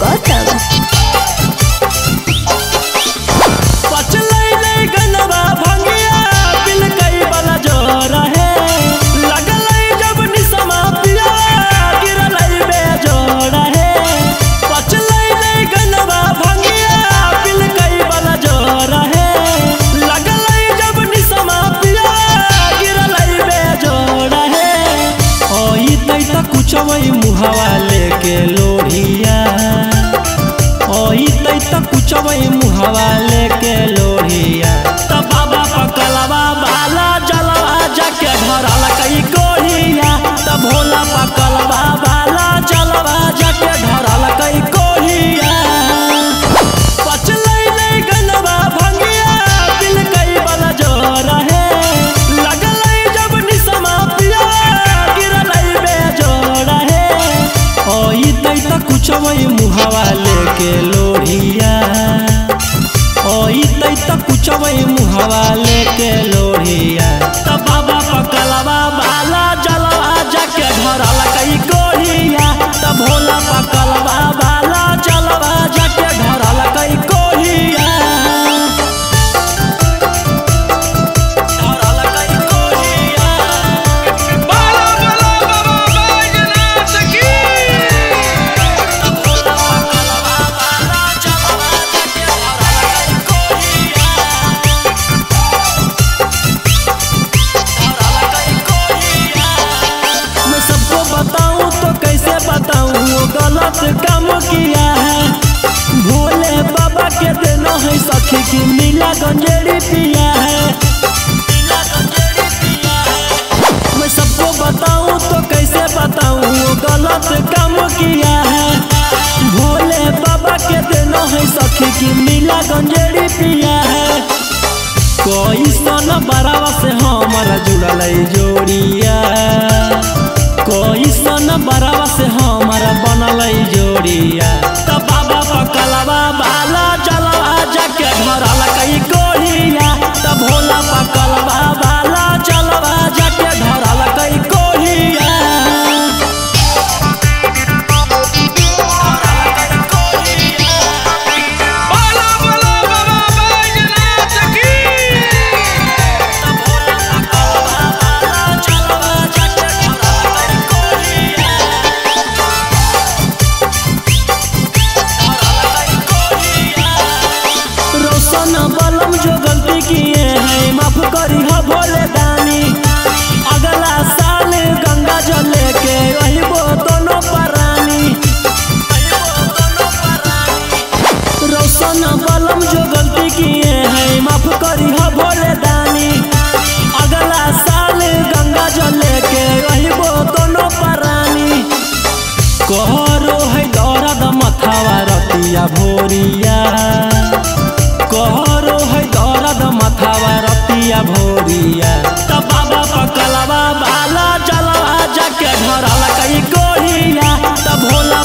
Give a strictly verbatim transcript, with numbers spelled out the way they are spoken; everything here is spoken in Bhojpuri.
गौतम। मुहावा लेके लोढ़िया ओई तई त कुचवई मुहावा लेके लोढ़िया त बाबा पकलवा बाला जलवा जाके धरल कई कोढ़िया त भोला पकलवा बाला जलवा जाके धरल कई कोढ़िया। पचलई नहीं गनवा भंगिया दिल कई बला जोर है लगलई जब निसमा पिया गिरलई बेजोड़ है ओई तई त कुचवई मुहावा लेके लोढ़िया ओई तई त कुचवई मुहावा लेके लोढ़िया त बाबा पकलवा बाला जलवा जाके धरल कई कोढ़िया त भोला पकलवा बाला जलवा जाके धरल कई कोढ़िया। गलत काम किया है भोले बाबा के देना है सखी की नीला गंजेड़ी पिया है मैं सबको बताऊं तो कैसे बताऊं गलत काम किया है भोले बाबा के देना है सखी की नीला गंजेड़ी पिया है। कोई सन बरावा से हमारा जुड़ल जोड़िया कोई सन बरावा से हमारा बनल जोड़िया त बाबा पकलवा बाला जलवा जाके धरल कई कोढ़िया त भोला पकलवा बाला जलवा जाके धरल कई कोढ़िया। बलम जो गलती किए हैं माफ करी हो भोले दानी अगला साल गंगा जल लेके वही वो दोनों परानी रोशन बलम जो गलती किए हैं माफ करी हो भोले दानी अगला साल गंगा जल लेके वही वो दोनों परानी। कहरो है दौरद मथावा रतिया भोरिया कहरो है दौरद मथावा रतिया भोरिया त बाबा पकलवा बाला जलवा जाके धरल कई कोढ़िया त भोला